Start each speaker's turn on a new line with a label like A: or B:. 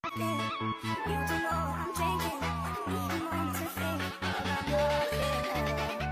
A: Yeah, you don't know I'm thinking. Need a moment to think about nothing.